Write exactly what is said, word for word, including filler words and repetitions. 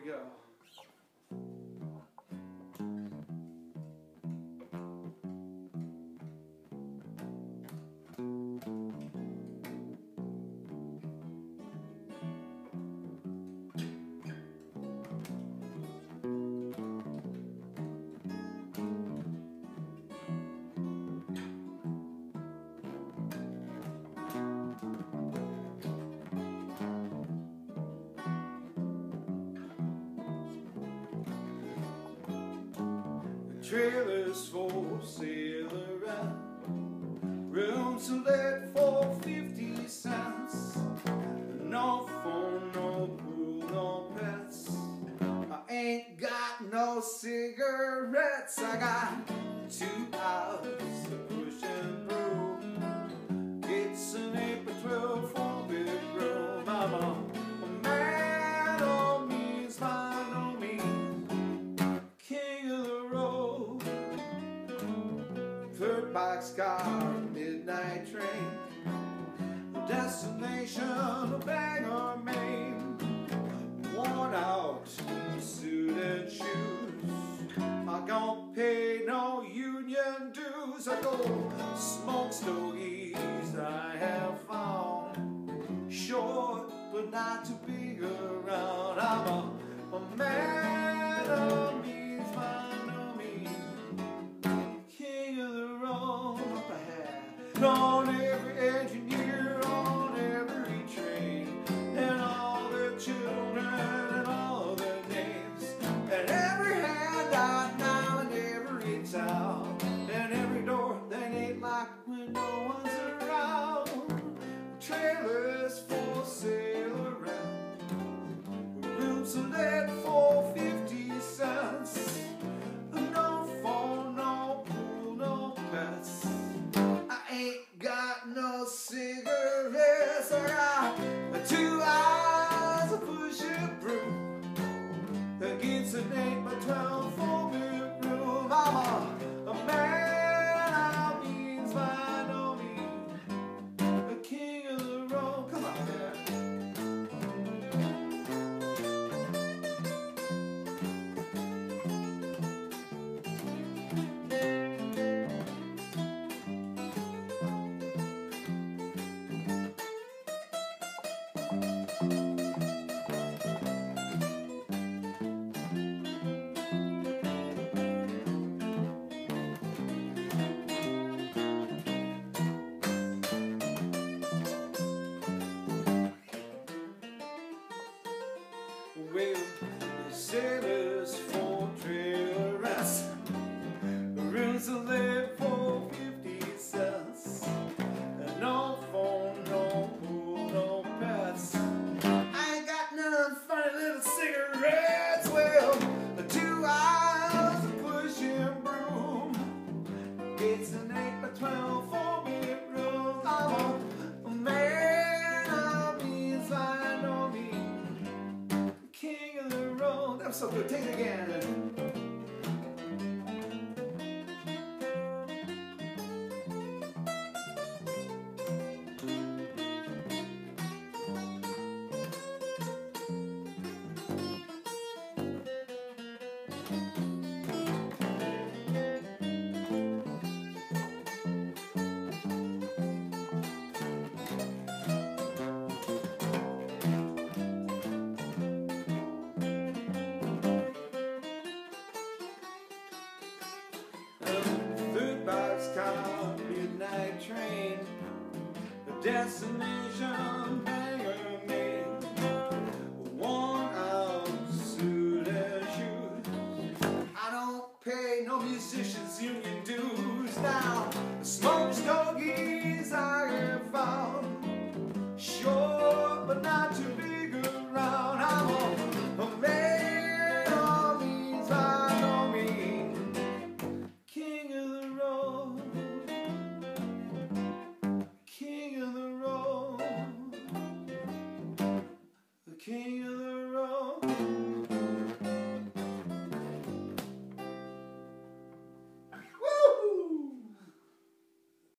go. Trailers for sale around, rooms to let for fifty cents. No phone, no pool, no pets. I ain't got no cigarettes. I got two hours of push and broom. It's an eight by twelve four bedroom. I'm a man on means by no means king of the road. Third boxcar, midnight train, destination Bangor, Maine. Worn out suit and shoes, I don't pay no union dues. I go smoke stogies I have found, short but not too big around. I'm a, a man of means by no means king of the road. Up ahead on every engineer, on every train, and all their children and all their names, and every handout now in every town, and every door that ain't locked when no one's around. Trailers for sale around, rooms to let for fifty cents. No phone, no pool, no pets. I ain't got no cigarettes. I got two hours of pushing broom against an eight by twelve four bedroom. I'm a, a man I means by no means a king of the road. Come on, man. Well, sailors for trailer rats, rooms to live for fifty cents. No phone, no pool, no pets. I ain't got none funny little cigarettes. Well, two hours of pushing broom. It's an eight by twelve four bedroom. I'm a man of means by no means king of the road. That was so good. Take it again. Boxcar, midnight train, the destination Bangor, Maine. Worn out suit and shoes, I don't pay no musicians union dues. Now smoke stogies I have found, short but not